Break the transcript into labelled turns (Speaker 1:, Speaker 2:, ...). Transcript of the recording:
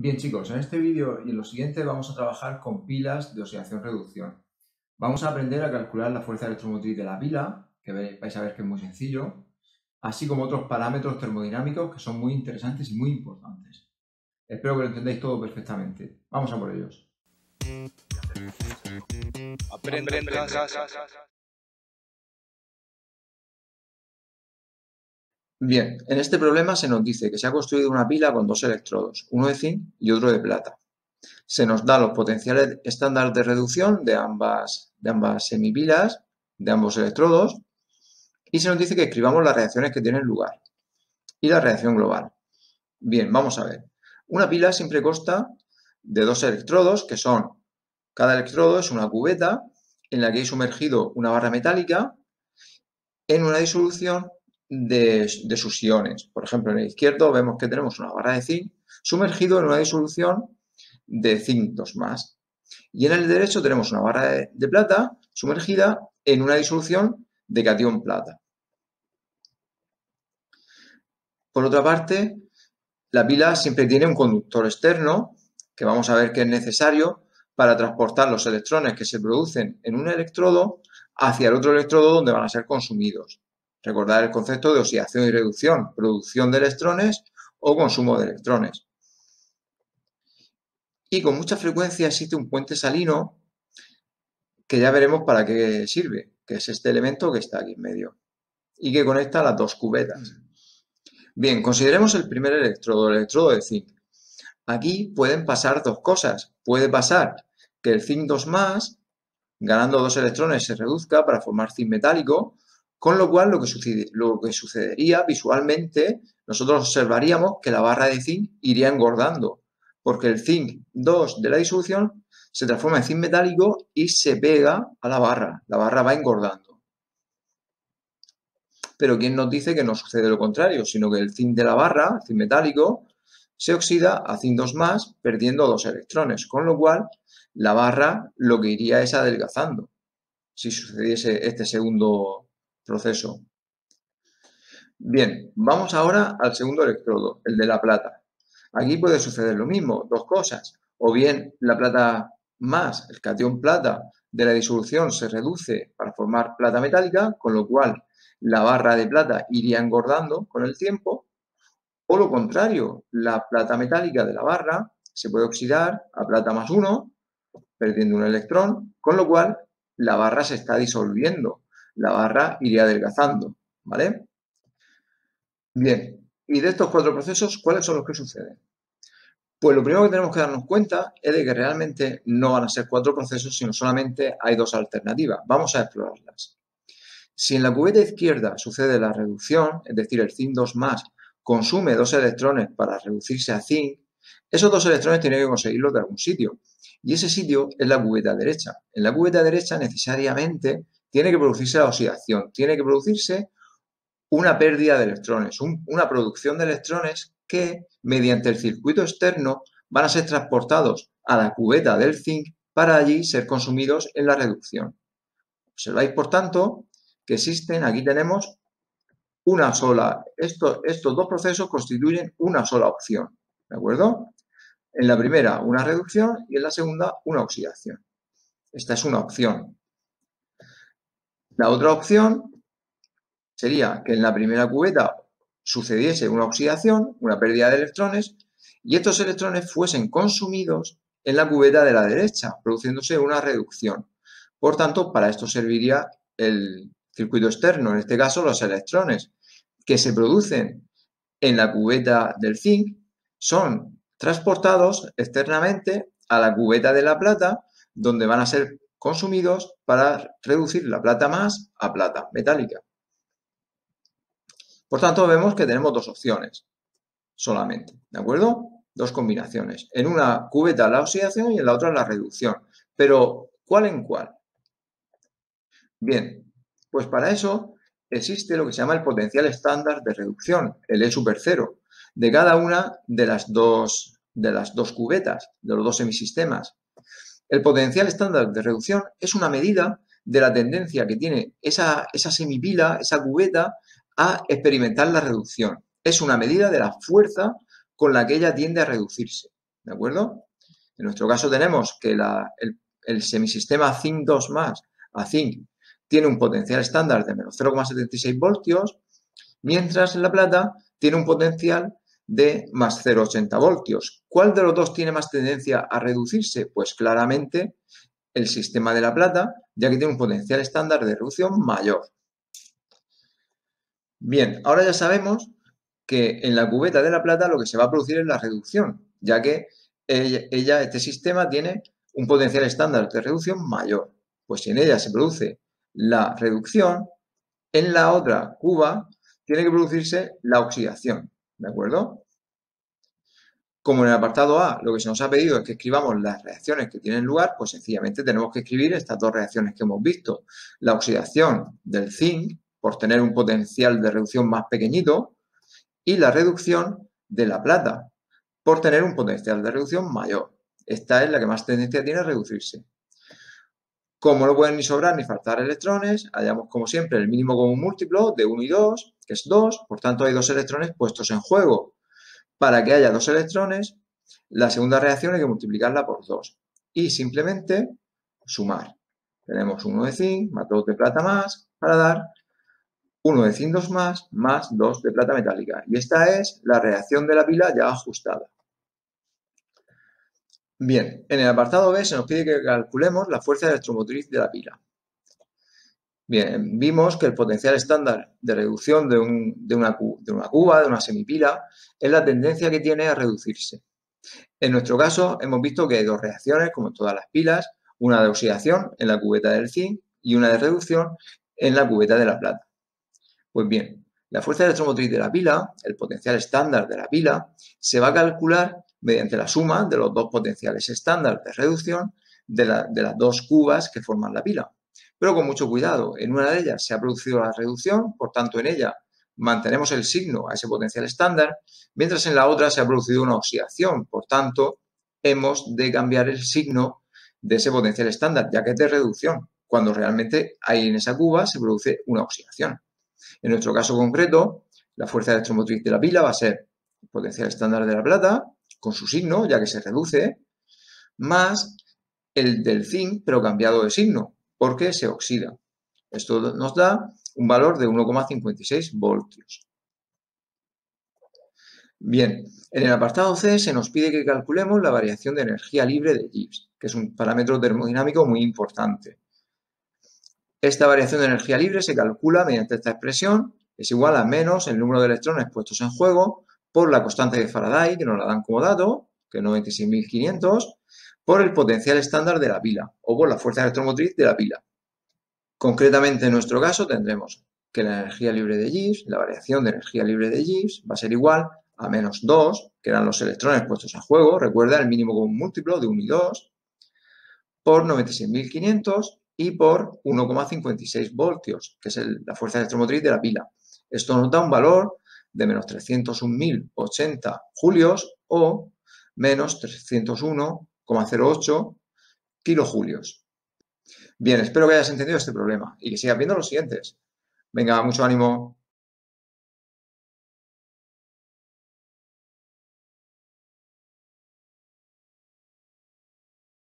Speaker 1: Bien chicos, en este vídeo y en lo siguiente vamos a trabajar con pilas de oxidación-reducción. Vamos a aprender a calcular la fuerza electromotriz de la pila, que vais a ver que es muy sencillo, así como otros parámetros termodinámicos que son muy interesantes y muy importantes. Espero que lo entendáis todo perfectamente. Vamos a por ellos.
Speaker 2: Aprende en casa.
Speaker 1: Bien, en este problema se nos dice que se ha construido una pila con dos electrodos, uno de zinc y otro de plata. Se nos dan los potenciales estándar de reducción de ambas semipilas, de ambos electrodos, y se nos dice que escribamos las reacciones que tienen lugar y la reacción global. Bien, vamos a ver. Una pila siempre consta de dos electrodos, que son, cada electrodo es una cubeta en la que hay sumergido una barra metálica en una disolución de sus iones. Por ejemplo, en el izquierdo vemos que tenemos una barra de zinc sumergido en una disolución de zinc 2+. Y en el derecho tenemos una barra de plata sumergida en una disolución de catión plata. Por otra parte, la pila siempre tiene un conductor externo, que vamos a ver que es necesario para transportar los electrones que se producen en un electrodo hacia el otro electrodo donde van a ser consumidos. Recordad el concepto de oxidación y reducción, producción de electrones o consumo de electrones. Y con mucha frecuencia existe un puente salino que ya veremos para qué sirve, que es este elemento que está aquí en medio y que conecta las dos cubetas. Bien, consideremos el primer electrodo, el electrodo de zinc. Aquí pueden pasar dos cosas. Puede pasar que el zinc 2+, ganando dos electrones, se reduzca para formar zinc metálico, con lo cual lo que sucedería visualmente, nosotros observaríamos que la barra de zinc iría engordando, porque el zinc 2 de la disolución se transforma en zinc metálico y se pega a la barra va engordando. Pero ¿quién nos dice que no sucede lo contrario? Sino que el zinc de la barra, el zinc metálico, se oxida a zinc 2+, perdiendo dos electrones, con lo cual la barra lo que iría es adelgazando, si sucediese este segundo proceso. Bien, vamos ahora al segundo electrodo, el de la plata. Aquí puede suceder lo mismo, dos cosas. O bien la plata más, el catión plata de la disolución se reduce para formar plata metálica, con lo cual la barra de plata iría engordando con el tiempo, o lo contrario, la plata metálica de la barra se puede oxidar a plata +1, perdiendo un electrón, con lo cual la barra se está disolviendo, la barra iría adelgazando, ¿vale? Bien, y de estos cuatro procesos, ¿cuáles son los que suceden? Pues lo primero que tenemos que darnos cuenta es de que realmente no van a ser cuatro procesos, sino solamente hay dos alternativas. Vamos a explorarlas. Si en la cubeta izquierda sucede la reducción, es decir, el zinc 2+ consume dos electrones para reducirse a zinc, esos dos electrones tienen que conseguirlos de algún sitio. Y ese sitio es la cubeta derecha. En la cubeta derecha necesariamente tiene que producirse la oxidación, tiene que producirse una pérdida de electrones, una producción de electrones que, mediante el circuito externo, van a ser transportados a la cubeta del zinc para allí ser consumidos en la reducción. Observáis, por tanto, que existen, aquí tenemos una sola, estos dos procesos constituyen una sola opción, ¿de acuerdo? En la primera una reducción y en la segunda una oxidación. Esta es una opción. La otra opción sería que en la primera cubeta sucediese una oxidación, una pérdida de electrones, y estos electrones fuesen consumidos en la cubeta de la derecha, produciéndose una reducción. Por tanto, para esto serviría el circuito externo, en este caso los electrones que se producen en la cubeta del zinc son transportados externamente a la cubeta de la plata, donde van a ser consumidos para reducir la plata más a plata metálica. Por tanto, vemos que tenemos dos opciones solamente, ¿de acuerdo? Dos combinaciones. En una cubeta la oxidación y en la otra la reducción. Pero, ¿cuál en cuál? Bien, pues para eso existe lo que se llama el potencial estándar de reducción, el E super 0, de cada una de las dos cubetas, de los dos semisistemas. El potencial estándar de reducción es una medida de la tendencia que tiene esa semipila, esa cubeta, a experimentar la reducción. Es una medida de la fuerza con la que ella tiende a reducirse, ¿de acuerdo? En nuestro caso tenemos que el semisistema Zinc 2 más a Zinc tiene un potencial estándar de menos 0,76 voltios, mientras la plata tiene un potencial de más 0,80 voltios. ¿Cuál de los dos tiene más tendencia a reducirse? Pues claramente el sistema de la plata, ya que tiene un potencial estándar de reducción mayor. Bien, ahora ya sabemos que en la cubeta de la plata lo que se va a producir es la reducción, ya que este sistema tiene un potencial estándar de reducción mayor. Pues si en ella se produce la reducción, en la otra cuba tiene que producirse la oxidación, ¿de acuerdo? Como en el apartado A lo que se nos ha pedido es que escribamos las reacciones que tienen lugar, pues sencillamente tenemos que escribir estas dos reacciones que hemos visto. La oxidación del zinc, por tener un potencial de reducción más pequeñito, y la reducción de la plata, por tener un potencial de reducción mayor. Esta es la que más tendencia tiene a reducirse. Como no pueden ni sobrar ni faltar electrones, hallamos como siempre el mínimo común múltiplo de 1 y 2, que es 2, por tanto hay 2 electrones puestos en juego. Para que haya 2 electrones, la segunda reacción hay que multiplicarla por 2 y simplemente sumar. Tenemos 1 de zinc más 2 de plata más para dar 1 de zinc 2 más 2 de plata metálica. Y esta es la reacción de la pila ya ajustada. Bien, en el apartado B se nos pide que calculemos la fuerza electromotriz de la pila. Bien, vimos que el potencial estándar de reducción de una cuba, de una semipila, es la tendencia que tiene a reducirse. En nuestro caso, hemos visto que hay dos reacciones, como en todas las pilas, una de oxidación en la cubeta del zinc y una de reducción en la cubeta de la plata. Pues bien, la fuerza electromotriz de la pila, el potencial estándar de la pila, se va a calcular mediante la suma de los dos potenciales estándar de reducción de las dos cubas que forman la pila. Pero con mucho cuidado, en una de ellas se ha producido la reducción, por tanto en ella mantenemos el signo a ese potencial estándar, mientras en la otra se ha producido una oxidación, por tanto hemos de cambiar el signo de ese potencial estándar, ya que es de reducción, cuando realmente ahí en esa cuba se produce una oxidación. En nuestro caso concreto, la fuerza electromotriz de la pila va a ser el potencial estándar de la plata, con su signo, ya que se reduce, más el del zinc, pero cambiado de signo, porque se oxida. Esto nos da un valor de 1,56 voltios. Bien, en el apartado C se nos pide que calculemos la variación de energía libre de Gibbs, que es un parámetro termodinámico muy importante. Esta variación de energía libre se calcula mediante esta expresión, es igual a menos el número de electrones puestos en juego por la constante de Faraday, que nos la dan como dato, que es 96.500, por el potencial estándar de la pila o por la fuerza electromotriz de la pila. Concretamente, en nuestro caso, tendremos que la energía libre de Gibbs, la variación de energía libre de Gibbs, va a ser igual a menos 2, que eran los electrones puestos en juego, recuerda el mínimo común múltiplo de 1 y 2, por 96.500 y por 1,56 voltios, que es la fuerza electromotriz de la pila. Esto nos da un valor de menos 301.080 julios o menos 301,08 kilojulios. Bien, espero que hayas entendido este problema y que sigas viendo los siguientes. Venga, mucho ánimo.